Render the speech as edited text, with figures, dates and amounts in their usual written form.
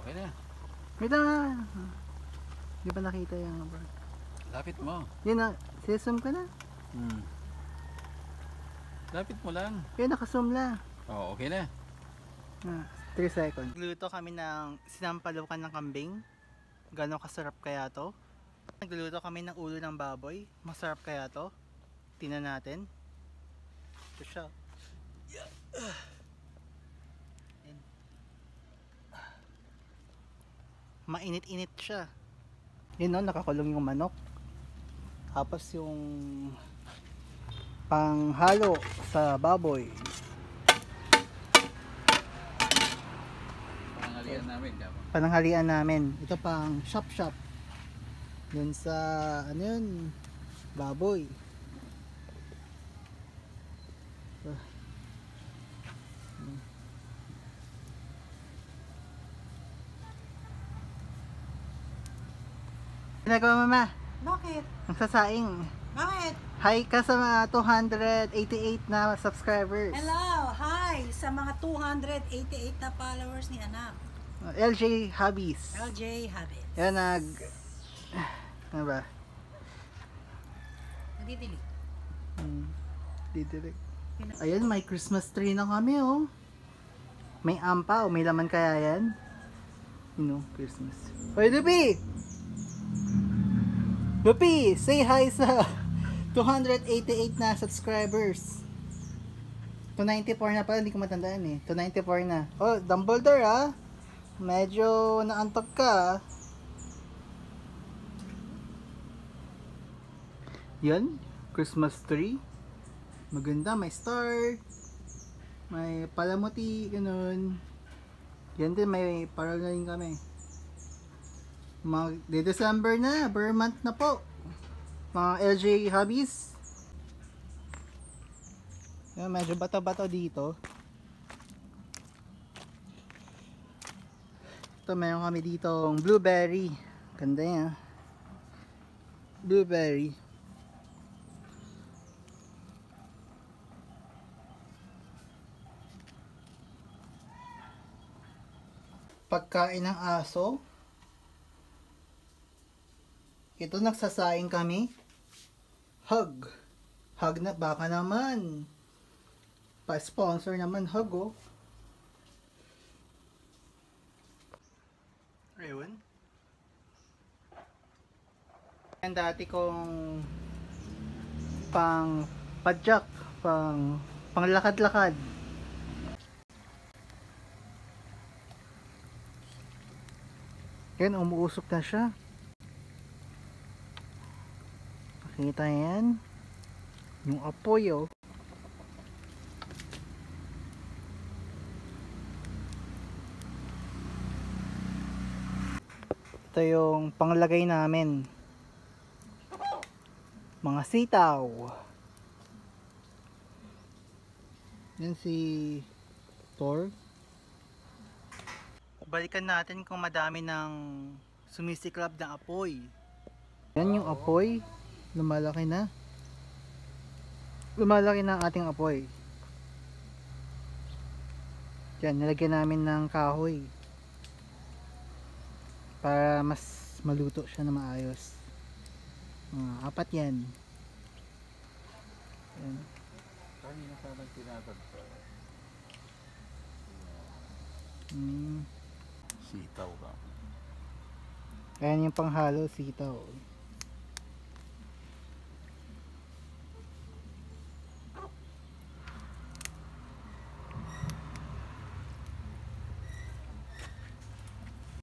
Okay na. Wait lang. Di ba nakita yung bro? Lapit mo. Yun na, sisum ka na. Lapit mo lang. Yun, nakasum na. Oh, okay na. 3 seconds. Nagluto kami ng sinampalukan ng kambing. Gano'ng kasarap kaya to? Nagluluto kami ng ulo ng baboy. Masarap kaya to? Tingnan natin. Ito siya. Mainit-init siya. Yun no, nakakulong yung manok. Tapos yung panghalo sa baboy. Pananghalian namin. Pananghalian namin. Ito pang shop. Yun sa ano yun, baboy. Ginagawa mama? Bakit? Ang sasaing. Bakit? Hi ka sa mga 288 na subscribers. Hello! Hi! Sa mga 288 na followers ni anak. LJ Hobbies. LJ Habits. Yan ano ba? Nadidilig. Didirect. Ayan, may Christmas tree na kami oh. May ampa o may laman kaya yan? You know, Christmas. Hoy Lupi! Lupi! Say hi sa 288 na subscribers. 294 na pala, hindi ko matandaan eh. 294 na. Oh, Dumbledore ah. Medyo naantok ka. Yan, Christmas tree. Maganda, may star. May palamuti, ganun. Yan din, may paral na rin kami. December na, Burr month na po. Mga LJ Hobbies. Yan, medyo bato-bato dito. Ito, meron kami dito blueberry. Ganda yan. Blueberry. Pagkain ng aso. Ito, nagsasaing kami. Hug. Hug na, baka naman. Pa-sponsor naman, Hug oh. Ayun. Yan dati kong pang padjak, pang lakad-lakad. Yan, umuusok na siya. Nakita yan. Yung apoy oh. Ito yung panglagay namin. Mga sitaw. Yan si Thor. Balikan natin kung madami ng sumisiklab na apoy. Yan yung apoy. Lumalaki na. Lumalaki na ang ating apoy. Yan, nilagyan namin ng kahoy. Para mas maluto siya na maayos. Apat yan. Yan. Kanina ka lang tinatagpa. Sitaw ka. Ayan yung panghalo, sitaw.